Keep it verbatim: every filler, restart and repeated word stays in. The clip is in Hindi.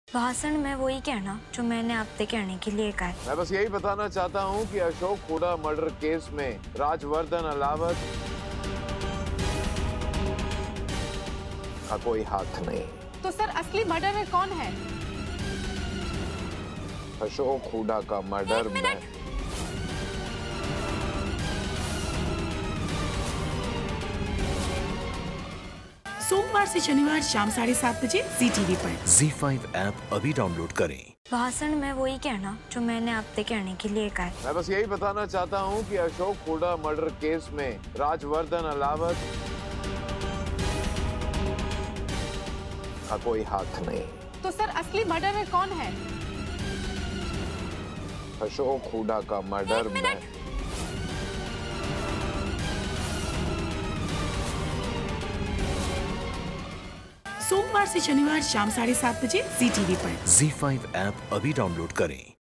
भाषण में वही कहना जो मैंने आपसे कहने के लिए कहा है। मैं बस यही बताना चाहता हूँ कि अशोक हुडा मर्डर केस में राजवर्धन अलावत का कोई हाथ नहीं। तो सर असली मर्डरर कौन है? अशोक हुडा का मर्डर मैं सोमवार से शनिवार शाम साढ़े सात बजे जी टीवी पर। ज़ी फाइव ऐप अभी डाउनलोड करें। भाषण में वही कहना जो मैंने आपसे कहने के लिए कहा है। मैं बस यही बताना चाहता हूँ कि अशोक हुडा मर्डर केस में राजवर्धन अलावत का कोई हाथ नहीं। तो सर असली मर्डरर कौन है? अशोक हुडा का मर्डर मैं सोमवार से शनिवार शाम साढ़े सात बजे जी टीवी पर। ज़ी फाइव ऐप अभी डाउनलोड करें।